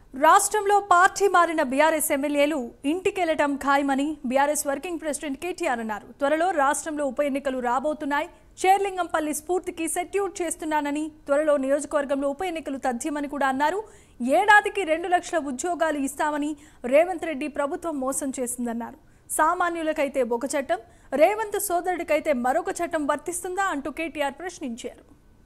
రాష్ట్రంలో పార్టీ మారిన బీఆర్ఎస్ ఎమ్మెల్యేలు ఇంటికెళ్లటం ఖాయమని బీఆర్ఎస్ వర్కింగ్ ప్రెసిడెంట్ కేటీఆర్ అన్నారు. త్వరలో రాష్ట్రంలో ఉప ఎన్నికలు రాబోతున్నాయి. షేర్లింగంపల్లి స్ఫూర్తికి సెట్యూట్ చేస్తున్నానని, త్వరలో నియోజకవర్గంలో ఉప ఎన్నికలు తథ్యమని కూడా అన్నారు. ఏడాదికి 2 లక్షల ఉద్యోగాలు ఇస్తామని రేవంత్ రెడ్డి ప్రభుత్వం మోసం చేసిందన్నారు. సామాన్యులకైతే ఒక చట్టం, రేవంత్ సోదరుడికైతే మరొక చట్టం వర్తిస్తుందా అంటూ కేటీఆర్ ప్రశ్నించారు.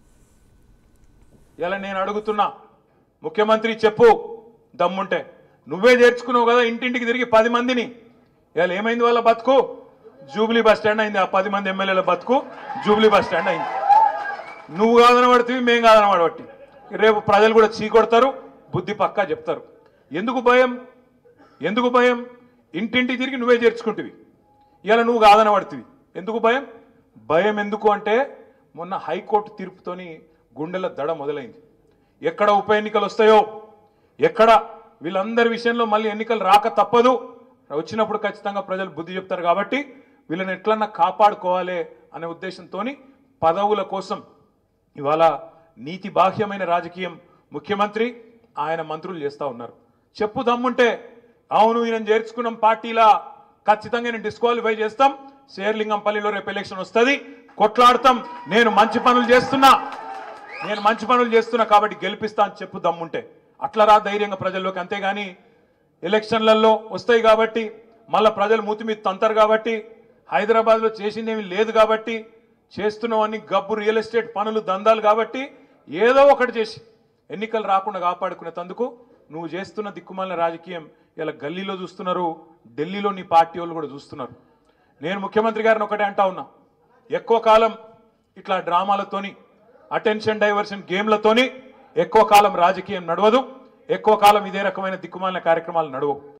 ఇలా నేను అడుగుతున్నా, ముఖ్యమంత్రి చెప్పు, దమ్ముంటే నువ్వే చేర్చుకున్నావు కదా ఇంటింటికి తిరిగి 10 మందిని. ఇవాళ ఏమైంది వాళ్ళ బతుకు? జూబ్లీ బస్ స్టాండ్ అయింది. ఆ 10 మంది ఎమ్మెల్యేల బతుకు జూబ్లీ బస్ స్టాండ్ అయింది. నువ్వు కాదనబడుతుంది, మేము కాదనబడబట్టి రేపు ప్రజలు కూడా చీకొడతారు, బుద్ధి పక్కా చెప్తారు. ఎందుకు భయం? ఎందుకు భయం? ఇంటింటికి తిరిగి నువ్వే చేర్చుకుంటువి. ఇవాళ నువ్వు కాదనబడుతుంది. ఎందుకు భయం? భయం ఎందుకు అంటే మొన్న హైకోర్టు తీర్పుతోని గుండెల దడ మొదలైంది. ఎక్కడ ఉప ఎన్నికలు వస్తాయో, ఎక్కడ వీళ్ళందరి విషయంలో మళ్ళీ ఎన్నికలు రాక తప్పదు, వచ్చినప్పుడు ఖచ్చితంగా ప్రజలు బుద్ధి చెప్తారు. కాబట్టి వీళ్ళని ఎట్లన్నా కాపాడుకోవాలి అనే ఉద్దేశంతో పదవుల కోసం ఇవాళ నీతి బాహ్యమైన రాజకీయం ముఖ్యమంత్రి ఆయన మంత్రులు చేస్తూ ఉన్నారు. చెప్పు దమ్ముంటే, అవును ఈయన చేర్చుకున్నాం పార్టీలా, ఖచ్చితంగా నేను డిస్క్వాలిఫై చేస్తాం, షేర్లింగంపల్లిలో రేపు ఎలక్షన్ వస్తుంది, కొట్లాడతాం, నేను మంచి పనులు చేస్తున్నా కాబట్టి గెలిపిస్తా అని చెప్పు దమ్ముంటే. అట్లా రా ధైర్యంగా ప్రజల్లోకి. అంతేగాని ఎలక్షన్లలో వస్తాయి కాబట్టి మళ్ళీ ప్రజలు మూతి మీద తంతారు కాబట్టి, హైదరాబాద్లో చేసిందేమీ లేదు కాబట్టి, చేస్తున్నవన్నీ గబ్బు రియల్ ఎస్టేట్ పనులు దందాలు కాబట్టి ఏదో ఒకటి చేసి ఎన్నికలు రాకుండా కాపాడుకునేందుకు నువ్వు చేస్తున్న దిక్కుమాలిన రాజకీయం ఇలా గల్లీలో చూస్తున్నారు, ఢిల్లీలో నీ పార్టీ వాళ్ళు కూడా చూస్తున్నారు. నేను ముఖ్యమంత్రి గారిని ఒకటే అంటా ఉన్నా, ఎక్కువ కాలం ఇట్లా డ్రామాలతోని, అటెన్షన్ డైవర్షన్ గేమ్లతోని ఎక్కువ కాలం రాజకీయం నడవదు, ఎక్కువ కాలం ఇదే రకమైన దిక్కుమాలిన కార్యక్రమాలు నడవవు.